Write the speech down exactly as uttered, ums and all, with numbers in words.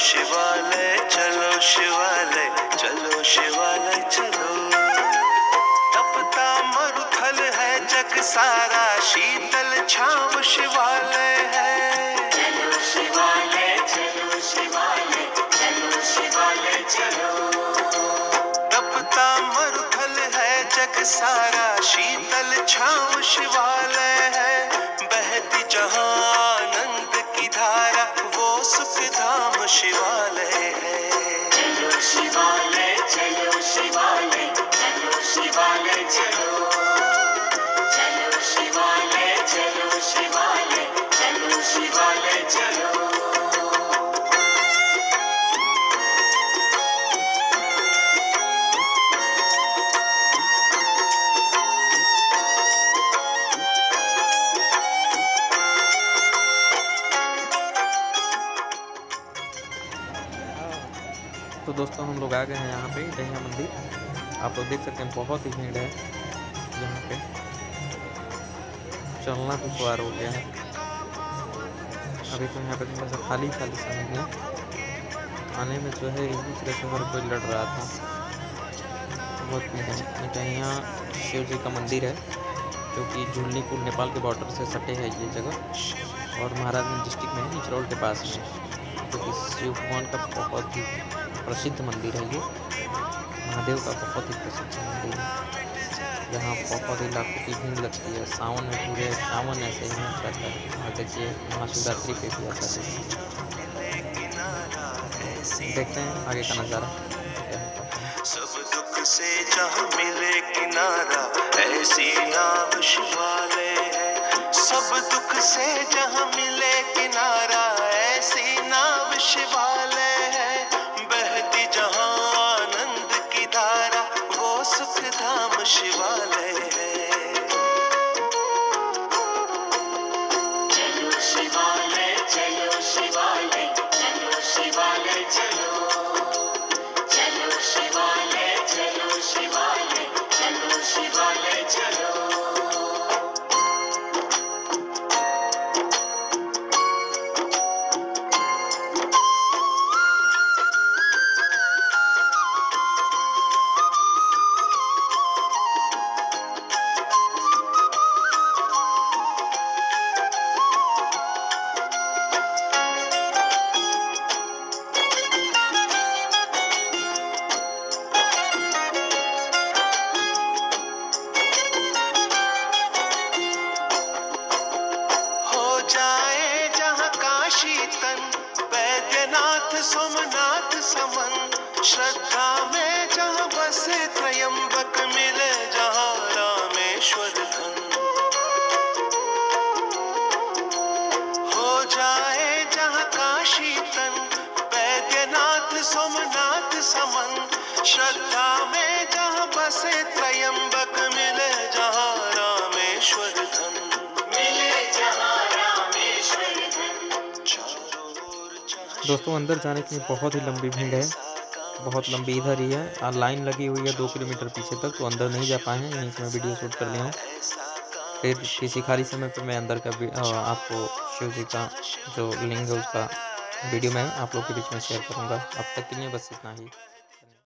शिवालय चलो शिवालय चलो शिवालय चलो। तपता मरुथल है जग सारा, शीतल छाँव शिवालय है। चलो शिवालय चलो शिवालय चलो शिवालय चलो। तपता मरुथल है जग सारा, शीतल छाँव शिवालय है। बहती जहाँ आनंद की धारा, वो सुख धाम शिवालय है। चलो शिवालय चलो शिवालय चलो शिवालय चलो। चलो शिवालय चलो शिवालय चलो शिवालय चलो। तो दोस्तों हम लोग आ गए हैं यहाँ पे डहिया मंदिर। आप लोग देख सकते हैं बहुत ही भीड़ है यहाँ पे, चलना दुश्वार हो गया है। अभी तो यहाँ पे थोड़ा सा खाली खाली समय है, आने में जो है एक दूसरे से हर कोई लड़ रहा था, बहुत भीड़ है। डहिया शिव जी का मंदिर है जो कि झुलनीपुर नेपाल के बॉर्डर से सटे है ये जगह, और महाराजगंज डिस्ट्रिक्ट में निचरौल के पास में, जो कि शिव भगवान का बहुत ही प्रसिद्ध मंदिर है। ये महादेव का बहुत ही प्रसिद्ध मंदिर है। यहाँ बहुत ही लाखों की भीड़ लगती है सावन में, पूरे सावन ऐसे ही रहता है। और देखिए महाशिवरात्रि पे भी ऐसा देखते हैं आगे का नज़ारा। सब दुख से जहाँ मिले किनारा, ऐसी नाव शिवालय है। सब दुख से जहाँ मिले किनारा, ऐसी नाव शिवालय है। बहती जहाँ आनंद की धारा, वो सुख धाम शिवालय है। चलो शिवालय चलो शिवालय चलो शिवालय चलो। चलो शिवालय चलो शिवालय चलो शिवालय चलो। वैद्यनाथ सोमनाथ समन, श्रद्धा में जहाँ बसे त्रयंबक, मिले जहाँ रामेश्वर धन। हो जाए जहाँ काशी तन, वैद्यनाथ सोमनाथ समन, श्रद्धा में जहाँ बसे त्रयंबक, मिले जहाँ रामेश्वर धन। मिले जहाँ रामेश्वर धन। दोस्तों अंदर जाने के लिए बहुत ही लंबी भीड़ है, बहुत लंबी इधर ही है, लाइन लगी हुई है दो किलोमीटर पीछे तक, तो अंदर नहीं जा पाए हैं। यहीं से मैं वीडियो शूट कर लिया हूँ। फिर किसी खाली समय पर मैं अंदर का आपको शिव जी का जो लिंग है उसका वीडियो मैं आप लोग के बीच में शेयर करूँगा। अब तक के लिए बस इतना ही।